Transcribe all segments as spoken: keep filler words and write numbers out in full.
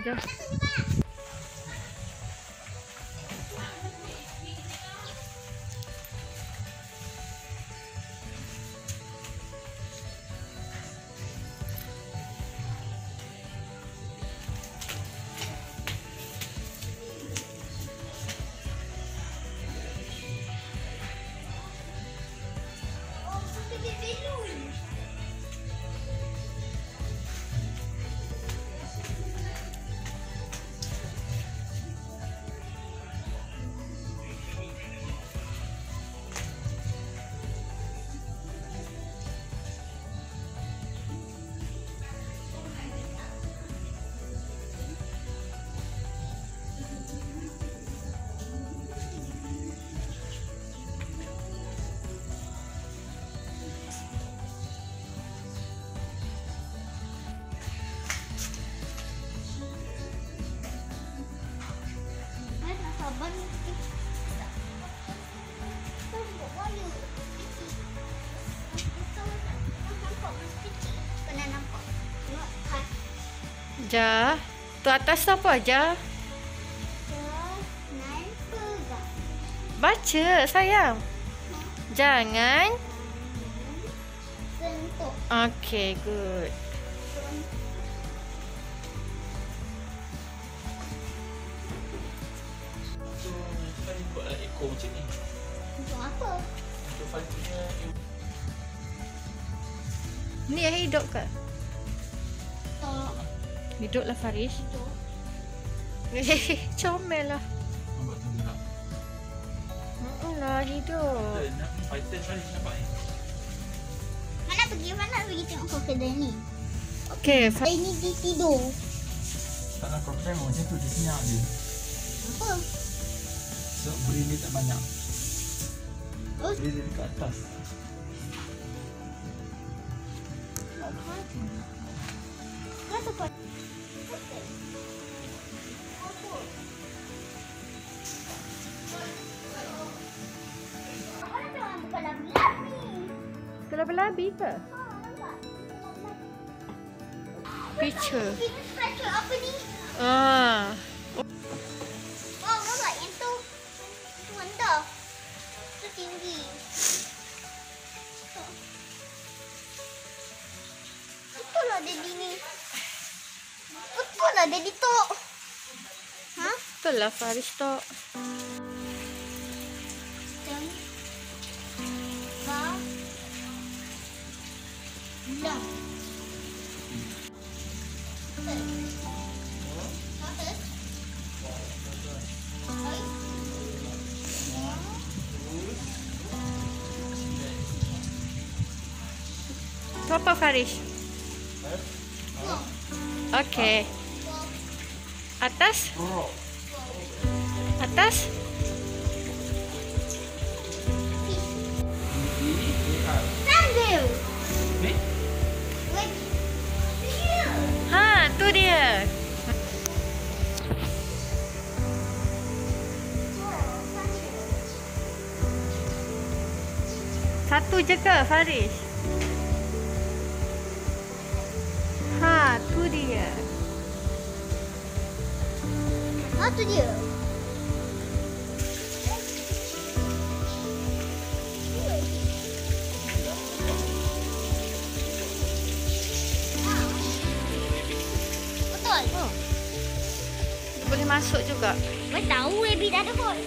Jom. Ja, tu atas tu apa aja? Baca sayang. Jangan sentuh. Okay, good. So, kan buatlah ekor macam ni. Untuk apa? Untuk Farish punya. Ni yang hidup ke? Tak. Hiduplah Farish. Hidup. Comel lah. Nampak tu gerak. Alah, hidup. Eh, nak Python Farish nampak ni. Mana pergi mana pergi tengok krokodil ni. Okay, Dia ni dia tidur. Tak nak kau tengok macam tu, dia senyap je. Apa? Sebab brain dia tak banyak. Oh, Brain dia dekat atas. kenapa kau? Apa tu orang bukan labi-labi? Kelab-labi ke? Ha, nampak? Picture. Kita scratcher apa ni? Ah. Oh, nampak yang tu. Tu rendah. Tu tinggi. Betul lah daddy ni. Betul lah daddy tu. Ha? Betul lah Farish tok. Dan ba enam. Atas. Baik. Tu apa Farish? Okay. Atas? Atas? Sambil. Ni? Wait. Dia. Ha, tu dia. Satu je ke Farish? Ha, tu dia. Ah, tu dia. Betul. Oh. Boleh masuk juga. Kau tahu baby dah ada hole.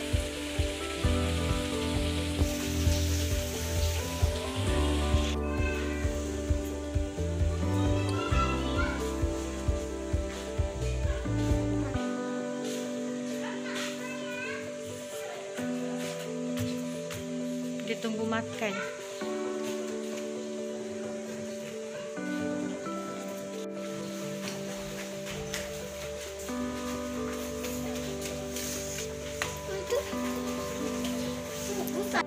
Dia tunggu makan. Itu. Bukan.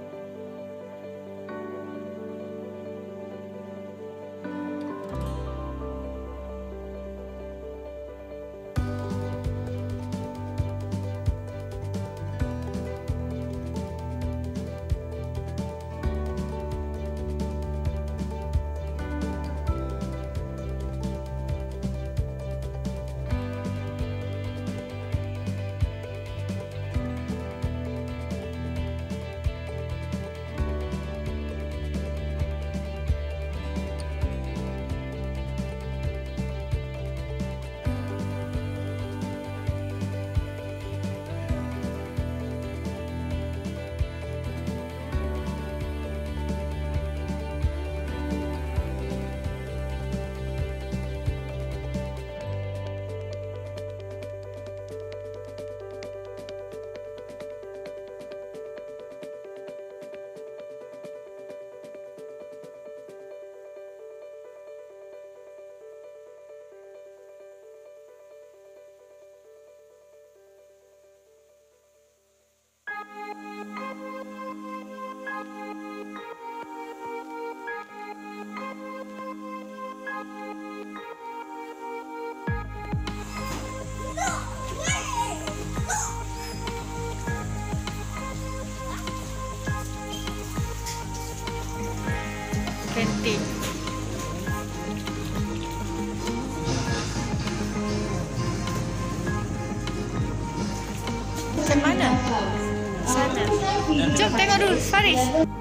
Cantik. Macam mana? Sana. Jom tengok dulu, Faris.